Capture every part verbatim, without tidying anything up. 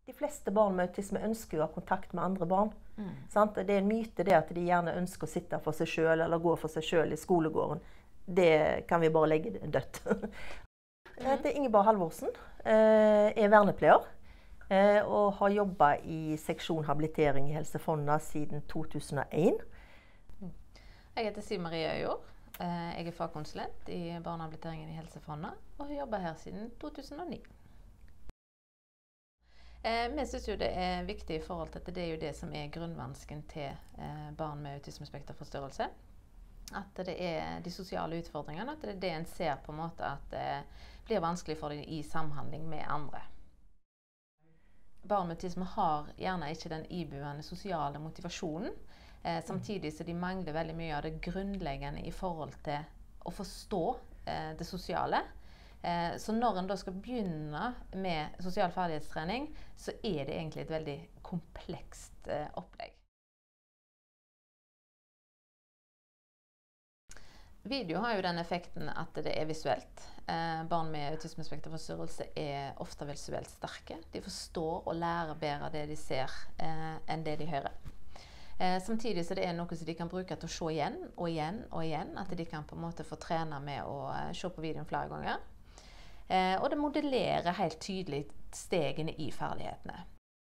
De fleste barn med autisme ønsker jo å ha kontakt med andre barn. Mm. Sant? Det er en myte det at de gjerne ønsker å sitte for seg selv eller gå for seg selv i skolegården. Det kan vi bare legge dødt. Jeg heter Ingeborg Halvorsen, er vernepleier og har jobbet i seksjon habilitering i Helse Fonna siden to tusen og en. Jeg heter Siv Marie Øyjord. Jeg er fagkonsulent i barnehabiliteringen i Helse Fonna og har jobbet her siden to tusen og ni. Eh, vi synes jo det er viktig i forhold til at det er jo det som er grunnvansken til eh, barn med autismespekterforstyrrelse. At det er de sosiale utfordringene, at det er det en ser på en måte at det blir vanskelig for dem i samhandling med andre. Barn med autisme har gjerne ikke den iboende sosiale motivasjonen, eh, samtidig så de mangler veldig mye av det grunnleggende i forhold til å forstå eh, det sosiale. Så når en da skal begynne med sosial ferdighetstrening, så er det egentlig et veldig komplekst opplegg. Video har jo den effekten at det er visuelt. Barn med autismespekterforstyrrelse er ofte visuelt sterke. De forstår og lærer bedre det de ser enn det de hører. Samtidig så det er noe som de kan bruke til å se igjen og igjen og igjen, at de kan på en måte få trene med å se på videoen flere ganger. Eh, og det modellerer helt tydelig stegene i ferdighetene.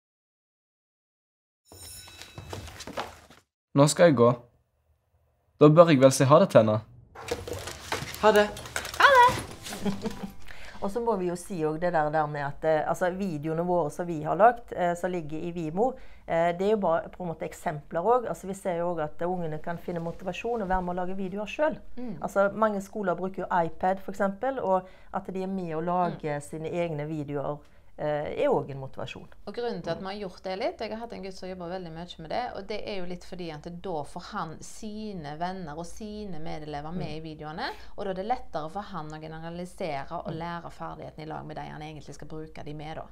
Nå skal jeg gå. Da bør jeg vel si ha det til henne. Ha det. Ha det! Og så må vi jo si også det der, der med at eh, altså videoene våre som vi har lagt, eh, som ligger i Vimo, eh, det er jo bare på en måte eksempler også. Altså vi ser jo også at ungene kan finne motivasjon og være med å lage videoer selv. Mm. Altså mange skoler bruker jo iPad for eksempel, og at de er med å lage mm. sine egne videoer eh, er også en motivasjon. Og grunnen til at man har gjort det litt, jeg har hatt en gutt som jobber veldig mye med det, og det er jo litt fordi at da får han sine venner og sine medelever med i videoene, og da er det lettere for han å generalisere og lære ferdigheten i lag med de han egentlig skal bruke de med da.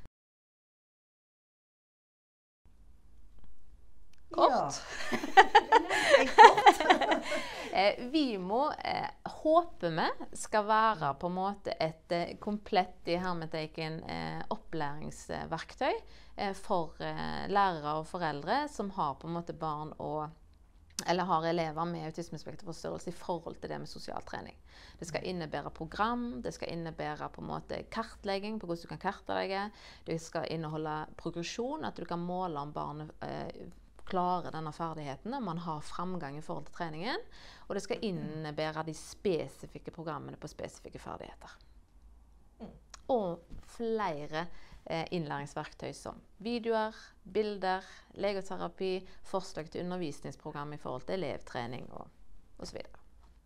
Kort. Ja. Kort. eh, Vimo eh, håper vi skal være på en måte et eh, komplett i hermeteiken eh, opplæringsverktøy eh, for eh, lærere og foreldre som har på en måte barn og eller har elever med autismespekterforstyrrelse i forhold til det med sosial trening. Det skal innebære program, det skal innebære på en måte kartlegging på hvordan du kan kartlegge, det skal inneholde progresjon, at du kan måle om barnet eh, klarer denne ferdigheten, om man har framgang i forhold til treningen, og det skal innebære de spesifikke programmene på spesifikke ferdigheter. Og flere eh, innlæringsverktøy som videoer, bilder, legoterapi, forslag til undervisningsprogram i forhold til elevtrening og, og så videre.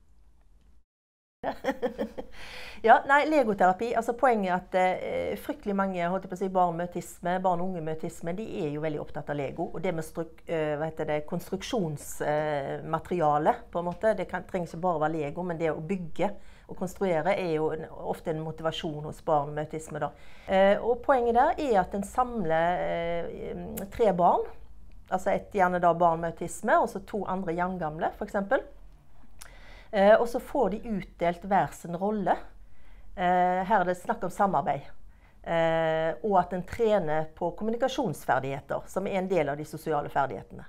Ja, nei, legoterapi, altså poenget er at eh, fryktelig mange holdt jeg på å si, barn med autisme, barn og unge med autisme, de er jo veldig opptatt av Lego, og det med struk, eh, hva heter det, konstruksjonsmateriale, eh, på en måte, det kan, trenger ikke bare være Lego, men det å bygge og konstruere er jo en, ofte en motivasjon hos barn med autisme da. Eh, og poenget der er at en samler eh, tre barn, altså et gjerne da barn med autisme, og så to andre jevngamle, for eksempel. Eh, og så får de utdelt hver sin rolle. Eh, her er det snakk om samarbeid. Eh, og at en trener på kommunikasjonsferdigheter, som er en del av de sosiale ferdighetene.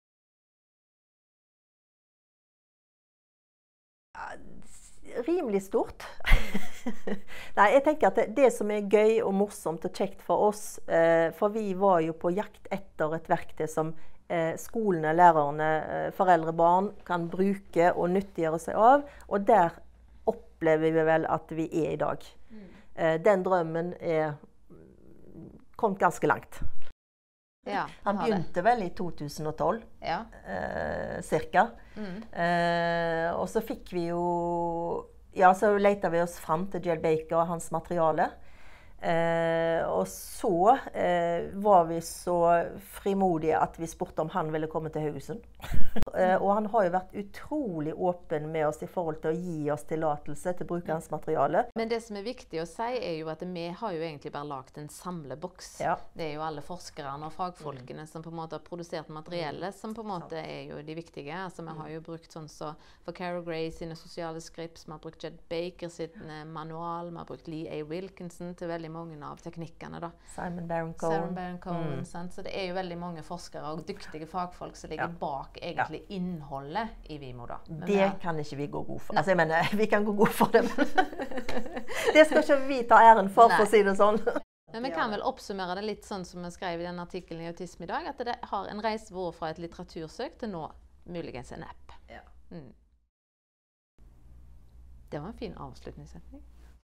Rimelig stort. Nei, jeg tenker at det, det som er gøy og morsomt og kjekt for oss, eh, for vi var jo på jakt etter et verktøy som eh, skolene, lærerne, eh, foreldre, barn kan bruke og nyttiggjøre seg av, og der opplever vi vel at vi er i dag. Mm. Eh, den drømmen er kommet ganske langt. Ja, han begynte vel i to tusen og tolv, ja. eh, cirka. Mm. Eh, og så fikk vi jo, ja, så letet vi oss frem til Jed Baker og hans materiale. Eh, og så eh, var vi så frimodige at vi spurte om han ville komme til Haugesund. eh, og han har jo vært utrolig åpen med oss i forhold til å gi oss tillatelse til å bruke hans materiale. Men det som er viktig å si er jo at vi har jo egentlig bare lagt en samleboks. Ja. Det er jo alle forskerne og fagfolkene mm. som på en måte har produsert materiellet, som på en måte er jo de viktige. Altså vi har jo brukt sånn så for Cara Gray sine sosiale skrips, vi har brukt Jed Baker sin manual, vi har brukt Lee A. Wilkinson til veldig veldig mange av teknikkene da. Simon Baron-Cohen. Simon Baron-Cohen, sant? Så det er jo veldig mange forskere og dyktige fagfolk som ligger Ja. bak egentlig innholdet i Vimo da. Men Det vi- kan ikke vi gå god for. Altså, jeg mener, vi kan gå god for det, men det skal ikke vi ta æren for, for å si det sånn. Men vi kan vel oppsummere det litt sånn som vi skrev i den artikkelen i Autisme i dag, at det har en reise vært fra et litteratursøk til nå muligens en app. Ja. Mm. Det var en fin avslutningssetning.